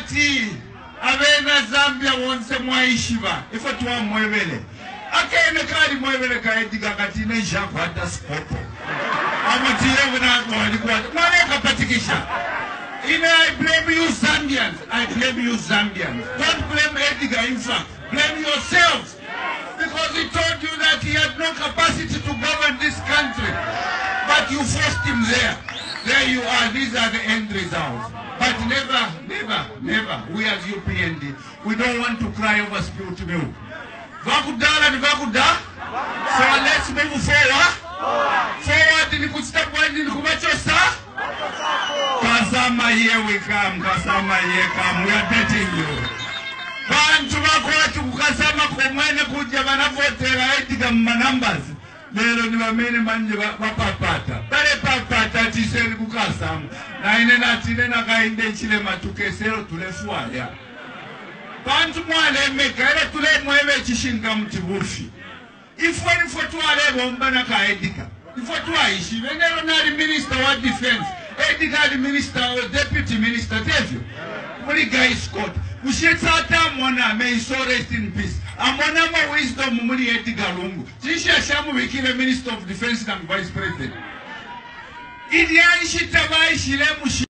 ati abena Zambia wonse mwaishiba ifo tuwa mwebele akene kali mwebele ka Edgar katine jakwata skopo amutiye buna walikuwa mwaleka patikisha. I blame you Zambians. I blame you Zambians. Don't blame Edgar, in fact. Blame yourselves. Because he told you that he had no capacity to govern this country. But you forced him there. There you are. These are the end results. But never, we as UPND, we don't want to cry over spilled milk. Vakudala ni vakuda. So let's move forward. Forward ni kuchitapwa ni kumachosa. Kasama, here we come. Kasama, here come. We are betting you. Bantu bakwatu kukasama kumwene kuja banavotera Edgar numbers. Lero ni bamene manje bapapata. Bale papata tiseni kukasama. Na inena tinena kainde chile matukesero tulefuaya. Bantu mwale mekere tule mwewe chishinga mtibufi. Ifo tuwale bomba na ka Edgar. Ifo tuwaishi. Venero nari Minister wa Defense. Edgar Minister or Deputy Minister, David. What guy Scott? We should start Mona, may so rest in peace. Amona ma wisdom Mumuli Edgar Lungu. Tisha Shamu we kill a Minister of Defense and Vice President. Idian Shitabai Shilemu.